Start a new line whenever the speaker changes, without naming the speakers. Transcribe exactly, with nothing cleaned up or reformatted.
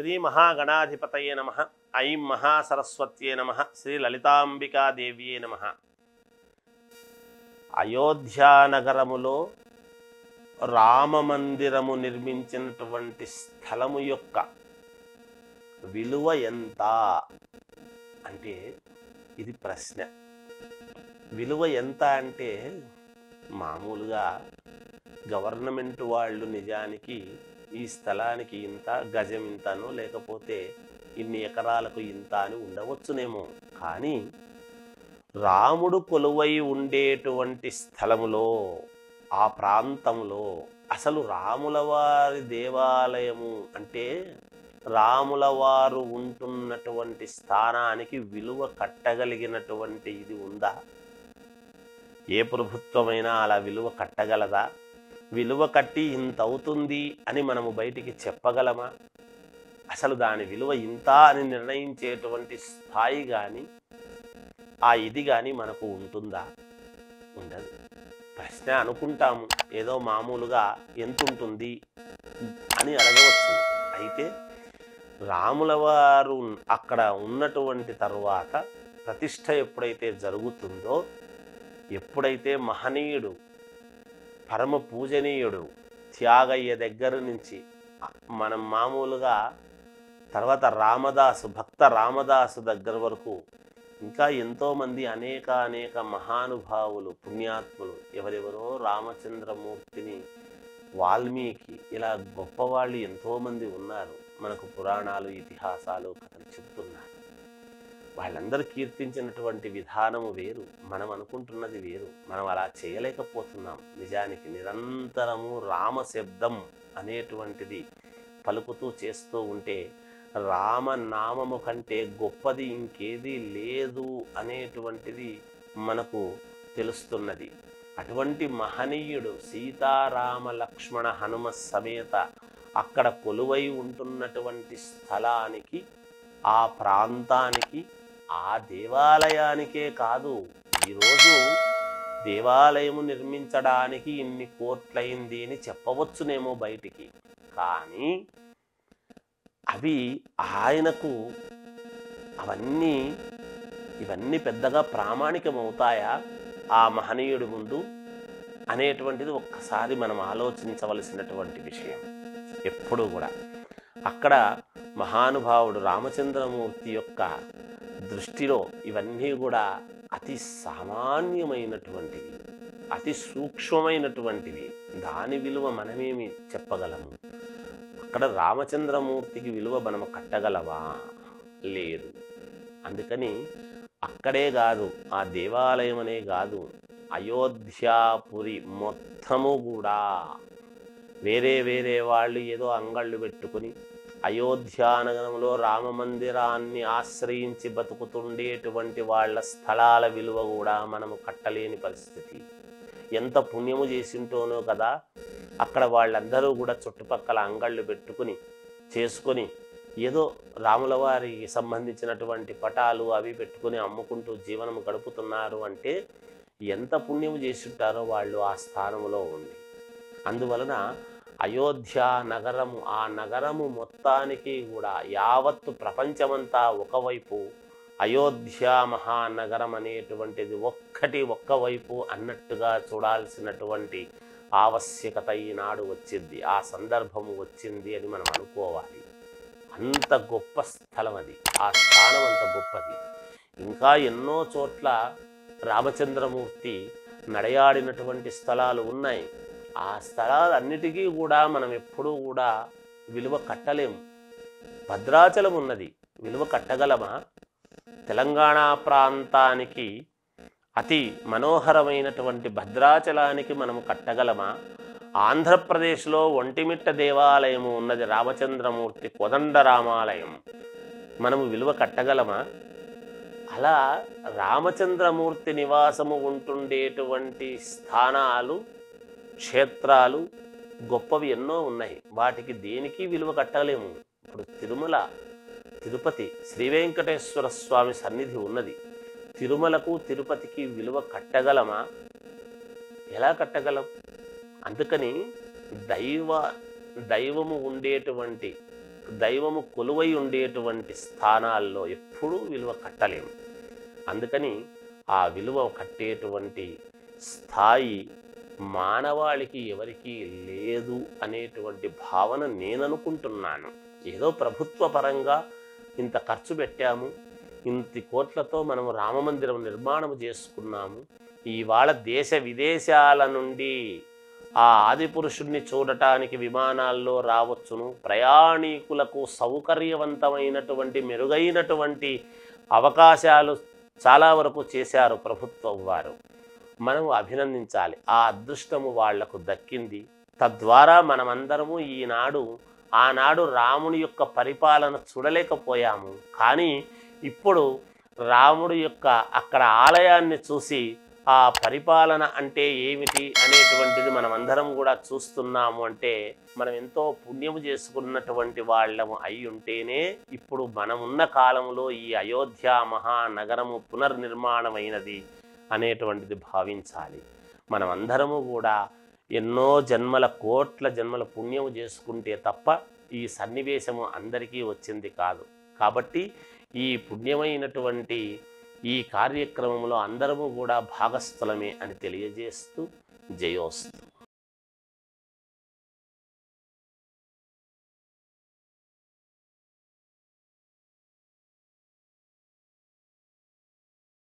శ్రీ మహాగణాధిపతయే నమః. ఐం మహాసరస్వత్యే నమః. శ్రీ లలితాంబికాదేవ్యే నమః. అయోధ్యానగరములో రామమందిరము నిర్మించినటువంటి స్థలము యొక్క విలువ ఎంత అంటే ఇది ప్రశ్న. విలువ ఎంత అంటే మామూలుగా గవర్నమెంట్ వాళ్ళు నిజానికి ఈ స్థలానికి ఇంత, గజం ఇంతనో లేకపోతే ఇన్ని ఎకరాలకు ఇంత అని ఉండవచ్చునేమో. కానీ రాముడు కొలువై ఉండేటువంటి స్థలములో, ఆ ప్రాంతంలో అసలు రాముల వారి దేవాలయము అంటే రాముల వారు ఉంటున్నటువంటి స్థానానికి విలువ కట్టగలిగినటువంటి ఇది ఉందా? ఏ ప్రభుత్వమైనా అలా విలువ కట్టగలదా? విలువ కట్టి ఇంత అవుతుంది అని మనము బయటికి చెప్పగలమా? అసలు దాని విలువ ఇంత అని నిర్ణయించేటువంటి స్థాయి కానీ ఆ ఇది కానీ మనకు ఉంటుందా? ఉండదు. ప్రశ్న అనుకుంటాము, ఏదో మామూలుగా ఎంత ఉంటుంది అని అడగవచ్చు. అయితే రాముల వారు అక్కడ ఉన్నటువంటి తరువాత ప్రతిష్ఠ ఎప్పుడైతే జరుగుతుందో, ఎప్పుడైతే మహనీయుడు పరమ పూజనీయుడు త్యాగయ్య దగ్గర నుంచి మనం మామూలుగా తర్వాత రామదాసు, భక్త రామదాసు దగ్గర వరకు ఇంకా ఎంతోమంది అనేక అనేక మహానుభావులు, పుణ్యాత్ములు ఎవరెవరో రామచంద్రమూర్తిని, వాల్మీకి ఇలా గొప్పవాళ్ళు ఎంతోమంది ఉన్నారు. మనకు పురాణాలు, ఇతిహాసాలు, కథలు చెప్తున్నారు. వాళ్ళందరూ కీర్తించినటువంటి విధానము వేరు, మనం అనుకుంటున్నది వేరు. మనం అలా చేయలేకపోతున్నాం. నిజానికి నిరంతరము రామశబ్దం అనేటువంటిది పలుకుతూ చేస్తూ ఉంటే రామనామము కంటే గొప్పది ఇంకేది లేదు అనేటువంటిది మనకు తెలుస్తున్నది. అటువంటి మహనీయుడు సీతారామ లక్ష్మణ హనుమ సమేత అక్కడ కొలువై ఉంటున్నటువంటి స్థలానికి, ఆ ప్రాంతానికి, ఆ దేవాలయానికే కాదు, ఈరోజు దేవాలయము నిర్మించడానికి ఇన్ని కోట్లయింది అని చెప్పవచ్చునేమో బయటికి. కానీ అవి ఆయనకు అవన్నీ ఇవన్నీ పెద్దగా ప్రామాణికమవుతాయా ఆ మహనీయుడి ముందు అనేటువంటిది ఒక్కసారి మనం ఆలోచించవలసినటువంటి విషయం. ఎప్పుడూ కూడా అక్కడ మహానుభావుడు రామచంద్రమూర్తి యొక్క దృష్టిలో ఇవన్నీ కూడా అతి సామాన్యమైనటువంటివి, అతి సూక్ష్మమైనటువంటివి. దాని విలువ మనమేమి చెప్పగలము? అక్కడ రామచంద్రమూర్తికి విలువ మనము కట్టగలవా? లేదు. అందుకని అక్కడే కాదు, ఆ దేవాలయం అనే కాదు, అయోధ్యాపురి మొత్తము కూడా వేరే వేరే వాళ్ళు ఏదో అంగళ్ళు పెట్టుకుని అయోధ్యానగరంలో రామ మందిరాన్ని ఆశ్రయించి బతుకుతుండేటువంటి వాళ్ళ స్థలాల విలువ కూడా మనము కట్టలేని పరిస్థితి. ఎంత పుణ్యము చేసింటోనో కదా, అక్కడ వాళ్ళందరూ కూడా చుట్టుపక్కల అంగళ్ళు పెట్టుకుని చేసుకొని ఏదో రాముల వారికి సంబంధించినటువంటి పటాలు అవి పెట్టుకుని అమ్ముకుంటూ జీవనం గడుపుతున్నారు అంటే ఎంత పుణ్యము చేసింటారో వాళ్ళు ఆ స్థానంలో ఉంది. అందువలన అయోధ్య నగరము, ఆ నగరము మొత్తానికి కూడా యావత్తు ప్రపంచమంతా ఒకవైపు, అయోధ్య మహానగరం అనేటువంటిది ఒక్కటి ఒక్కవైపు అన్నట్టుగా చూడాల్సినటువంటి ఆవశ్యకత ఈనాడు వచ్చింది, ఆ సందర్భము వచ్చింది అని మనం అనుకోవాలి. అంత గొప్ప స్థలం అది, ఆ స్థానం అంత గొప్పది. ఇంకా ఎన్నో చోట్ల రామచంద్రమూర్తి నడయాడినటువంటి స్థలాలు ఉన్నాయి. ఆ స్థలాలన్నిటికీ కూడా మనం ఎప్పుడూ కూడా విలువ కట్టలేము. భద్రాచలం ఉన్నది, విలువ కట్టగలమా? తెలంగాణ ప్రాంతానికి అతి మనోహరమైనటువంటి భద్రాచలానికి మనము కట్టగలమా? ఆంధ్రప్రదేశ్లో ఒంటిమిట్ట దేవాలయము ఉన్నది, రామచంద్రమూర్తి కోదండ రామాలయం, మనము విలువ కట్టగలమా? అలా రామచంద్రమూర్తి నివాసము ఉంటుండేటువంటి స్థానాలు, క్షేత్రాలు గొప్పవి ఎన్నో ఉన్నాయి. వాటికి దేనికి విలువ కట్టలేము. ఇప్పుడు తిరుమల, తిరుపతి, శ్రీ వెంకటేశ్వర స్వామి సన్నిధి ఉన్నది. తిరుమలకు తిరుపతికి విలువ కట్టగలమా? ఎలా కట్టగలం? అందుకని దైవ దైవము ఉండేటువంటి దైవము కొలువై ఉండేటువంటి స్థానాల్లో ఎప్పుడూ విలువ కట్టలేము. అందుకని ఆ విలువ కట్టేటువంటి స్థాయి మానవాళికి ఎవరికీ లేదు అనేటువంటి భావన నేను అనుకుంటున్నాను. ఏదో ప్రభుత్వ పరంగా ఇంత ఖర్చు పెట్టాము, ఇంత కోట్లతో మనము రామమందిరం నిర్మాణం చేసుకున్నాము, ఇవాళ దేశ విదేశాల నుండి ఆ ఆదిపురుషుణ్ణి చూడటానికి విమానాల్లో రావచ్చును, ప్రయాణికులకు సౌకర్యవంతమైనటువంటి మెరుగైనటువంటి అవకాశాలు చాలా వరకు చేశారు ప్రభుత్వం వారు. మనం అభినందించాలి. ఆ అదృష్టము వాళ్లకు దక్కింది. తద్వారా మనమందరము ఈనాడు ఆనాడు రాముని యొక్క పరిపాలన చూడలేకపోయాము. కానీ ఇప్పుడు రాముడి యొక్క అక్కడ ఆలయాన్ని చూసి ఆ పరిపాలన అంటే ఏమిటి అనేటువంటిది మనమందరం కూడా చూస్తున్నాము. అంటే మనం ఎంతో పుణ్యము చేసుకున్నటువంటి వాళ్ళము అయి ఉంటేనే ఇప్పుడు మనమున్న కాలంలో ఈ అయోధ్య మహానగరము పునర్నిర్మాణమైనది అనేటువంటిది భావించాలి. మనమందరము కూడా ఎన్నో జన్మల కోట్ల జన్మల పుణ్యము చేసుకుంటే తప్ప ఈ సన్నివేశము అందరికీ వచ్చింది కాదు. కాబట్టి ఈ పుణ్యమైనటువంటి ఈ కార్యక్రమంలో అందరము కూడా భాగస్థులమే అని తెలియజేస్తూ జయోస్తు.